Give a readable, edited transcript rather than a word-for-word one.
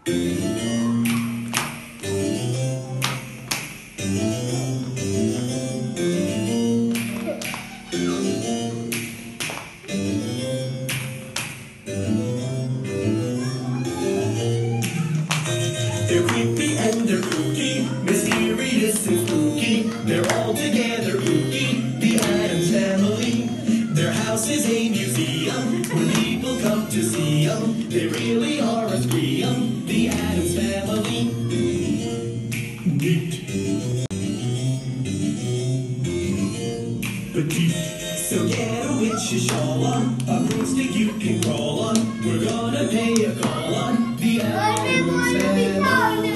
They're creepy and they're kooky, mysterious and spooky. They're all together ooky, the Addams Family. Their house is a museum where people come to see them. They really are a scream, the Addams Family. Neat. Petite. So get a witch's shawl on, a broomstick you can crawl on. We're gonna pay a call on the Addams Family.